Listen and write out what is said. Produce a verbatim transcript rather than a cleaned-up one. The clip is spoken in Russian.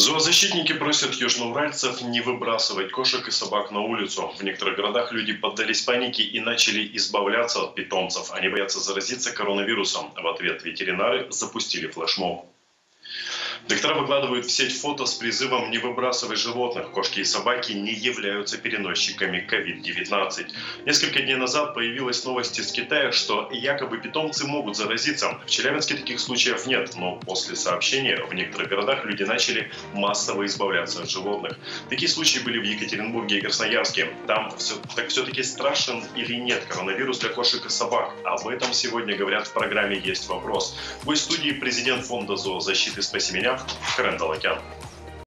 Зоозащитники просят южноуральцев не выбрасывать кошек и собак на улицу. В некоторых городах люди поддались панике и начали избавляться от питомцев. Они боятся заразиться коронавирусом. В ответ ветеринары запустили флешмоб. Доктора выкладывают в сеть фото с призывом не выбрасывать животных. Кошки и собаки не являются переносчиками ковид девятнадцать. Несколько дней назад появилась новость из Китая, что якобы питомцы могут заразиться. В Челябинске таких случаев нет, но после сообщения в некоторых городах люди начали массово избавляться от животных. Такие случаи были в Екатеринбурге и Красноярске. Там все, так все-таки страшен или нет коронавирус для кошек и собак? Об этом сегодня говорят в программе «Есть вопрос». В студии президент фонда зоозащиты «Спаси меня» Карен Далакян.